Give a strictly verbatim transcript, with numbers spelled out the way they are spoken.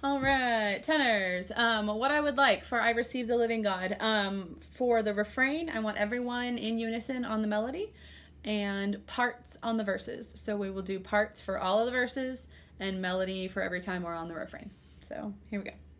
All right, tenors. Um, what I would like for I Receive the Living God. Um, for the refrain, I want everyone in unison on the melody and parts on the verses. So we will do parts for all of the verses and melody for every time we're on the refrain. So here we go.